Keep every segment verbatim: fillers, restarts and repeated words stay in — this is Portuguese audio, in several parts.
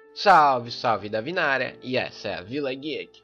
Salve, salve Davi na área, e essa é a Vila Geek.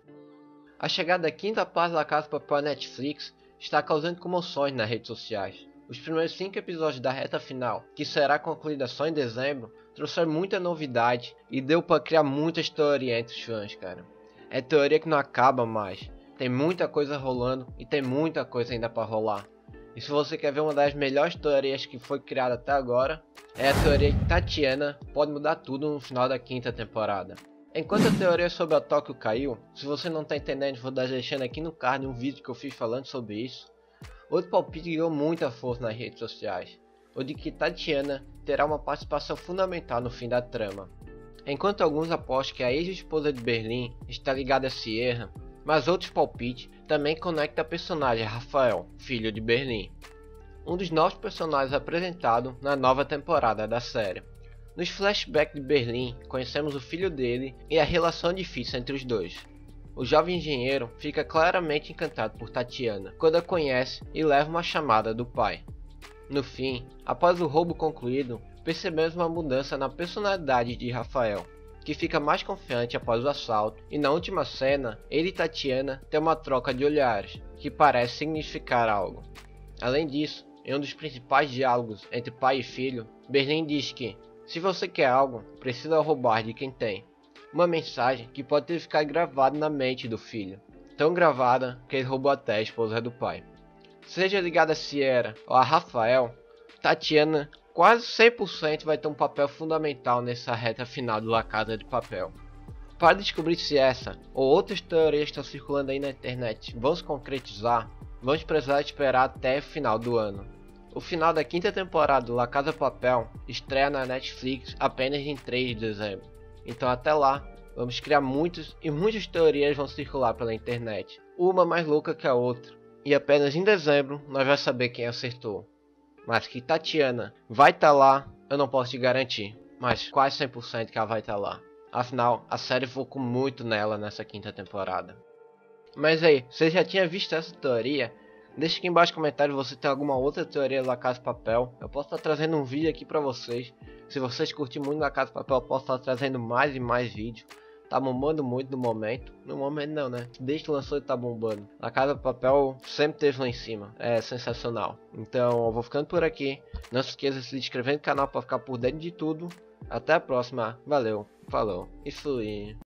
A chegada da quinta parte da Casa de Papel à Netflix está causando comoções nas redes sociais. Os primeiros cinco episódios da reta final, que será concluída só em dezembro, trouxeram muita novidade e deu para criar muitas teorias entre os fãs, cara. É teoria que não acaba mais, tem muita coisa rolando e tem muita coisa ainda para rolar. E se você quer ver uma das melhores teorias que foi criada até agora, é a teoria que Tatiana pode mudar tudo no final da quinta temporada. Enquanto a teoria sobre a Tóquio caiu, se você não está entendendo, vou deixando aqui no card um vídeo que eu fiz falando sobre isso. Outro palpite ganhou muita força nas redes sociais, o de que Tatiana terá uma participação fundamental no fim da trama. Enquanto alguns apostam que a ex-esposa de Berlim está ligada a Sierra, mas outros palpites também conectam a personagem Rafael, filho de Berlim, um dos novos personagens apresentados na nova temporada da série. Nos flashbacks de Berlim, conhecemos o filho dele e a relação difícil entre os dois. O jovem engenheiro fica claramente encantado por Tatiana quando a conhece e leva uma chamada do pai. No fim, após o roubo concluído, percebemos uma mudança na personalidade de Rafael, que fica mais confiante após o assalto, e na última cena, ele e Tatiana têm uma troca de olhares, que parece significar algo. Além disso, em um dos principais diálogos entre pai e filho, Berlim diz que, se você quer algo, precisa roubar de quem tem. Uma mensagem que pode ter ficado gravada na mente do filho, tão gravada que ele roubou até a esposa do pai. Seja ligada a Sierra ou a Rafael, Tatiana quase cem por cento vai ter um papel fundamental nessa reta final do La Casa de Papel. Para descobrir se essa ou outras teorias que estão circulando aí na internet vão se concretizar, vamos precisar esperar até o final do ano. O final da quinta temporada do La Casa de Papel estreia na Netflix apenas em três de dezembro. Então até lá, vamos criar muitas e muitas teorias vão circular pela internet, uma mais louca que a outra, e apenas em dezembro nós vamos saber quem acertou. Mas que Tatiana vai estar tá lá, eu não posso te garantir, mas quase cem por cento que ela vai estar tá lá. Afinal, a série focou muito nela nessa quinta temporada. Mas aí, você já tinha visto essa teoria? Deixa aqui embaixo nos comentários se você tem alguma outra teoria da La Casa de Papel. Eu posso estar trazendo um vídeo aqui pra vocês. Se vocês curtirem muito La Casa de Papel, eu posso estar trazendo mais e mais vídeos. Tá bombando muito no momento. No momento não, né? Desde que lançou ele tá bombando. La Casa de Papel sempre teve lá em cima. É sensacional. Então eu vou ficando por aqui. Não se esqueça de se inscrever no canal para ficar por dentro de tudo. Até a próxima. Valeu. Falou. E fui.